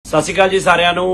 ਸਤਿ ਸ਼੍ਰੀ ਅਕਾਲ ਜੀ ਸਾਰਿਆਂ ਨੂੰ।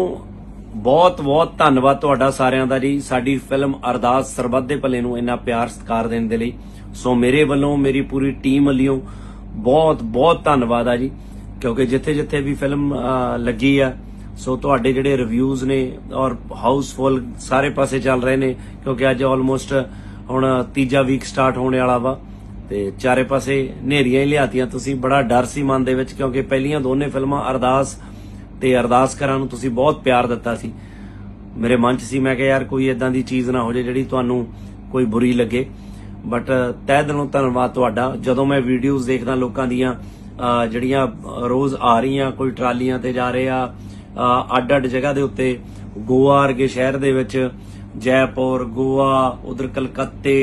ਬਹੁਤ ਬਹੁਤ ਧੰਨਵਾਦ ਤੁਹਾਡਾ ਸਾਰਿਆਂ ਦਾ ਜੀ। ਸਾਡੀ ਫਿਲਮ ਅਰਦਾਸ ਸਰਬੱਤ ਦੇ ਭਲੇ ਨੂੰ ਇੰਨਾ ਪਿਆਰ ਸਤਿਕਾਰ ਦੇਣ ਦੇ ਲਈ ਸੋ ਮੇਰੇ ਵੱਲੋਂ ਮੇਰੀ ਪੂਰੀ ਟੀਮ ਵੱਲੋਂ ਬਹੁਤ ਬਹੁਤ ਧੰਨਵਾਦ ਆ ਜੀ। ਕਿਉਂਕਿ ਜਿੱਥੇ ਜਿੱਥੇ ਵੀ ਫਿਲਮ ਲੱਗੀ ਆ ਸੋ ਤੁਹਾਡੇ ਜਿਹੜੇ ਰਿਵਿਊਜ਼ ਨੇ ਔਰ ਹਾਊਸਫੁੱਲ ਸਾਰੇ ਪਾਸੇ ਚੱਲ ਰਹੇ ਨੇ। ਕਿਉਂਕਿ ਅੱਜ ਆਲਮੋਸਟ ਹੁਣ ਤੀਜਾ ਵੀਕ ਸਟਾਰਟ ਹੋਣੇ ਵਾਲਾ ਵਾ ਤੇ ਚਾਰੇ ਪਾਸੇ ਹਨੇਰੀਆਂ ਹੀ ਲਿਆਤੀਆਂ। ਤੁਸੀਂ ਬੜਾ ਡਰ ਸੀ ਮਨ ਦੇ ਵਿੱਚ ਕਿਉਂਕਿ ਪਹਿਲੀਆਂ ਦੋਨੇ ਫਿਲਮਾਂ ਅਰਦਾਸ ਤੇ ਅਰਦਾਸ ਕਰਾਂ ਨੂੰ ਤੁਸੀਂ ਬਹੁਤ ਪਿਆਰ ਦਿੱਤਾ ਸੀ। ਮੇਰੇ ਮਨ 'ਚ ਸੀ ਮੈਂ ਕਿਹਾ ਯਾਰ ਕੋਈ ਇਦਾਂ ਦੀ ਚੀਜ਼ ਨਾ ਹੋ ਜਾਏ ਜਿਹੜੀ ਤੁਹਾਨੂੰ ਕੋਈ ਬੁਰੀ ਲੱਗੇ। ਬਟ ਤਹਿ ਦਿਲੋਂ ਧੰਨਵਾਦ ਤੁਹਾਡਾ। ਜਦੋਂ ਮੈਂ ਵੀਡੀਓਜ਼ ਦੇਖਦਾ ਲੋਕਾਂ ਦੀਆਂ ਜਿਹੜੀਆਂ ਰੋਜ਼ ਆ ਰਹੀਆਂ, ਕੋਈ ਟਰਾਲੀਆਂ ਤੇ ਜਾ ਰਹੇ ਆ ਅੱਡ ਅੱਡ ਜਗ੍ਹਾ ਦੇ ਉੱਤੇ, ਗੋਆ ਵਰਗੇ ਸ਼ਹਿਰ ਦੇ ਵਿੱਚ, ਜੈਪੁਰ, ਗੋਆ, ਉਧਰ ਕਲਕੱਤੇ,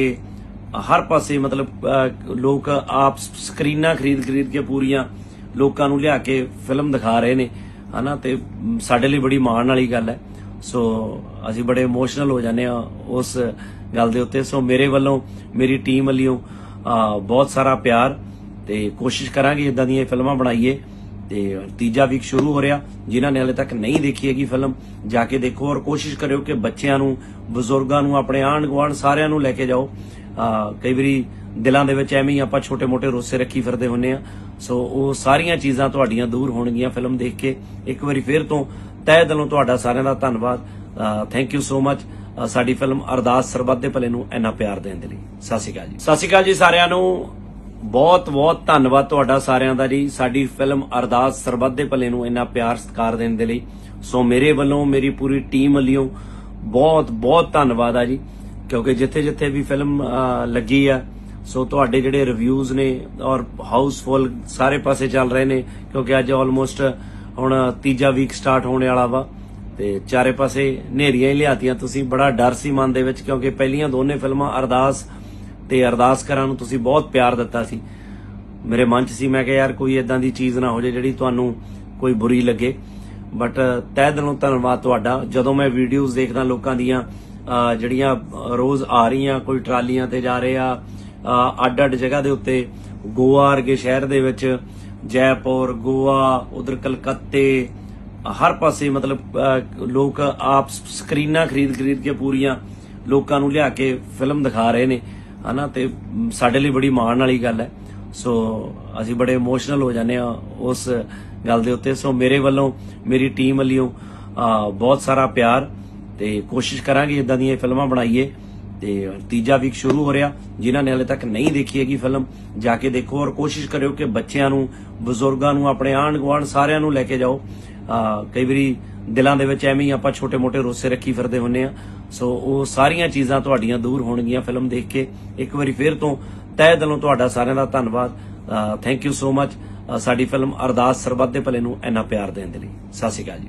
ਹਰ ਪਾਸੇ ਮਤਲਬ ਲੋਕ ਆਪ ਸਕਰੀਨਾਂ ਖਰੀਦ ਕੇ ਪੂਰੀਆਂ ਲੋਕਾਂ ਨੂੰ ਲਿਆ ਕੇ ਫਿਲਮ ਦਿਖਾ ਰਹੇ ਨੇ ਹਨਾ। ਤੇ ਸਾਡੇ ਲਈ ਬੜੀ ਮਾਣ ਵਾਲੀ ਗੱਲ ਹੈ। ਸੋ ਅਸੀਂ ਬੜੇ ਇਮੋਸ਼ਨਲ ਹੋ ਜਾਂਦੇ ਆ ਉਸ ਗੱਲ ਦੇ ਉੱਤੇ। ਸੋ ਮੇਰੇ ਵੱਲੋਂ ਮੇਰੀ ਟੀਮ ਵੱਲੋਂ ਬਹੁਤ ਸਾਰਾ ਪਿਆਰ ਤੇ ਕੋਸ਼ਿਸ਼ ਕਰਾਂਗੇ ਇਦਾਂ ਦੀਆਂ ਫਿਲਮਾਂ ਬਣਾਈਏ। ਤੇ ਤੀਜਾ ਵੀਕ ਸ਼ੁਰੂ ਹੋ ਰਿਹਾ। ਜਿਨ੍ਹਾਂ ਨੇ ਹਲੇ ਤੱਕ ਨਹੀਂ ਦੇਖੀ ਹੈਗੀ ਫਿਲਮ ਜਾ ਕੇ ਦੇਖੋ ਔਰ ਕੋਸ਼ਿਸ਼ ਕਰਿਓ ਕਿ ਬੱਚਿਆਂ ਨੂੰ, ਬਜ਼ੁਰਗਾਂ ਨੂੰ, ਆਪਣੇ ਆਂਢ ਗੁਆਂਢ ਸਾਰਿਆਂ ਨੂੰ ਲੈ ਕੇ ਜਾਓ। ਕਈ ਵਾਰੀ ਦਿਲਾਂ ਦੇ ਵਿੱਚ ਐਵੇਂ ਹੀ ਆਪਾਂ ਛੋਟੇ ਮੋਟੇ ਰੋਸੇ ਰੱਖੀ ਫਿਰਦੇ ਹੁੰਨੇ ਆ। ਸੋ ਉਹ ਸਾਰੀਆਂ ਚੀਜ਼ਾਂ ਤੁਹਾਡੀਆਂ ਦੂਰ ਹੋਣਗੀਆਂ ਫਿਲਮ ਦੇਖ ਕੇ। ਇੱਕ ਵਾਰੀ ਫੇਰ ਤੋਂ ਤਹਿ ਦਿਲੋਂ ਤੁਹਾਡਾ ਸਾਰਿਆਂ ਦਾ ਧੰਨਵਾਦ। ਥੈਂਕ ਯੂ ਸੋ ਮਚ ਸਾਡੀ ਫਿਲਮ ਅਰਦਾਸ ਸਰਬੱਤ ਦੇ ਭਲੇ ਨੂੰ ਇੰਨਾ ਪਿਆਰ ਦੇਣ ਦੇ ਲਈ। ਸਤਿ ਸ਼੍ਰੀ ਅਕਾਲ ਜੀ। ਸਤਿ ਸ਼੍ਰੀ ਅਕਾਲ ਜੀ ਸਾਰਿਆਂ ਨੂੰ। ਬਹੁਤ ਬਹੁਤ ਧੰਨਵਾਦ ਤੁਹਾਡਾ ਸਾਰਿਆਂ ਦਾ ਜੀ। ਸਾਡੀ ਫਿਲਮ ਅਰਦਾਸ ਸਰਬੱਤ ਦੇ ਭਲੇ ਨੂੰ ਇੰਨਾ ਪਿਆਰ ਸਤਿਕਾਰ ਦੇਣ ਦੇ ਲਈ ਸੋ ਮੇਰੇ ਵੱਲੋਂ ਮੇਰੀ ਪੂਰੀ ਟੀਮ ਵੱਲੋਂ ਬਹੁਤ ਬਹੁਤ ਧੰਨਵਾਦ ਆ ਜੀ। ਕਿਉਂਕਿ ਜਿੱਥੇ ਜਿੱਥੇ ਵੀ ਫਿਲਮ ਲੱਗੀ ਆ ਸੋ ਤੁਹਾਡੇ ਜਿਹੜੇ ਰਿਵਿਊਜ਼ ਨੇ ਔਰ ਹਾਊਸਫੁੱਲ ਸਾਰੇ ਪਾਸੇ ਚੱਲ ਰਹੇ ਨੇ। ਕਿਉਂਕਿ ਅੱਜ ਆਲਮੋਸਟ ਹੁਣ ਤੀਜਾ ਵੀਕ ਸਟਾਰਟ ਹੋਣੇ ਵਾਲਾ ਵਾ ਤੇ ਚਾਰੇ ਪਾਸੇ ਹਨੇਰੀਆਂ ਹੀ ਲਿਆਤੀਆਂ। ਤੁਸੀਂ ਬੜਾ ਡਰ ਸੀ ਮਨ ਦੇ ਵਿੱਚ ਕਿਉਂਕਿ ਪਹਿਲੀਆਂ ਦੋਨੇ ਫਿਲਮਾਂ ਅਰਦਾਸ ਤੇ ਅਰਦਾਸ ਕਰਾਂ ਨੂੰ ਤੁਸੀਂ ਬਹੁਤ ਪਿਆਰ ਦਿੱਤਾ ਸੀ। ਮੇਰੇ ਮਨ 'ਚ ਸੀ ਮੈਂ ਕਿਹਾ ਯਾਰ ਕੋਈ ਇਦਾਂ ਦੀ ਚੀਜ਼ ਨਾ ਹੋ ਜਾਏ ਜਿਹੜੀ ਤੁਹਾਨੂੰ ਕੋਈ ਬੁਰੀ ਲੱਗੇ। ਬਟ ਤਹਿ ਦਿਲੋਂ ਧੰਨਵਾਦ ਤੁਹਾਡਾ। ਜਦੋਂ ਮੈਂ ਵੀਡੀਓਜ਼ ਦੇਖਦਾ ਲੋਕਾਂ ਦੀਆਂ ਜਿਹੜੀਆਂ ਰੋਜ਼ ਆ ਰਹੀਆਂ, ਕੋਈ ਟਰਾਲੀਆਂ ਤੇ ਜਾ ਰਹੇ ਆ ਅੱਡ ਅੱਡ ਜਗ੍ਹਾ ਦੇ ਉੱਤੇ, ਗੋਆ ਵਰਗੇ ਸ਼ਹਿਰ ਦੇ ਵਿੱਚ, ਜੈਪੁਰ, ਗੋਆ, ਉਧਰ ਕਲਕੱਤੇ, ਹਰ ਪਾਸੇ ਮਤਲਬ ਲੋਕ ਆਪ ਸਕਰੀਨਾਂ ਖਰੀਦ ਕੇ ਪੂਰੀਆਂ ਲੋਕਾਂ ਨੂੰ ਲਿਆ ਕੇ ਫਿਲਮ ਦਿਖਾ ਰਹੇ ਨੇ ਹਨਾ। ਤੇ ਸਾਡੇ ਲਈ ਬੜੀ ਮਾਣ ਵਾਲੀ ਗੱਲ ਹੈ। ਸੋ ਅਸੀਂ ਬੜੇ ਇਮੋਸ਼ਨਲ ਹੋ ਜਾਂਦੇ ਆ ਉਸ ਗੱਲ ਦੇ ਉੱਤੇ। ਸੋ ਮੇਰੇ ਵੱਲੋਂ ਮੇਰੀ ਟੀਮ ਵੱਲੋਂ ਬਹੁਤ ਸਾਰਾ ਪਿਆਰ ਤੇ ਕੋਸ਼ਿਸ਼ ਕਰਾਂਗੇ ਇਦਾਂ ਦੀਆਂ ਫਿਲਮਾਂ ਬਣਾਈਏ। ਤੇ ਤੀਜਾ ਵੀਕ ਸ਼ੁਰੂ ਹੋ ਰਿਹਾ। ਜਿਨ੍ਹਾਂ ਨੇ ਹਲੇ ਤੱਕ ਨਹੀਂ ਦੇਖੀ ਹੈਗੀ ਫਿਲਮ ਜਾ ਕੇ ਦੇਖੋ ਔਰ ਕੋਸ਼ਿਸ਼ ਕਰਿਓ ਕਿ ਬੱਚਿਆਂ ਨੂੰ, ਬਜ਼ੁਰਗਾਂ ਨੂੰ, ਆਪਣੇ ਆਂਢ ਗੁਆਂਢ ਸਾਰਿਆਂ ਨੂੰ ਲੈ ਕੇ ਜਾਓ। ਕਈ ਵਾਰੀ ਦਿਲਾਂ ਦੇ ਵਿੱਚ ਐਵੇਂ ਹੀ ਆਪਾਂ ਛੋਟੇ ਮੋਟੇ ਰੋਸੇ ਰੱਖੀ ਫਿਰਦੇ ਹੁੰਨੇ ਆ। ਸੋ ਉਹ ਸਾਰੀਆਂ ਚੀਜ਼ਾਂ ਤੁਹਾਡੀਆਂ ਦੂਰ ਹੋਣਗੀਆਂ ਫਿਲਮ ਦੇਖ ਕੇ। ਇੱਕ ਵਾਰੀ ਫੇਰ ਤੋਂ ਤਹਿ ਦਿਲੋਂ ਤੁਹਾਡਾ ਸਾਰਿਆਂ ਦਾ ਧੰਨਵਾਦ। ਥੈਂਕ ਯੂ ਸੋ ਮਚ ਸਾਡੀ ਫਿਲਮ ਅਰਦਾਸ ਸਰਬੱਤ ਦੇ ਭਲੇ ਨੂੰ ਇੰਨਾ ਪਿਆਰ ਦੇਣ ਦੇ ਲਈ। ਸਤਿ ਸ਼੍ਰੀ ਅਕਾਲ ਜੀ।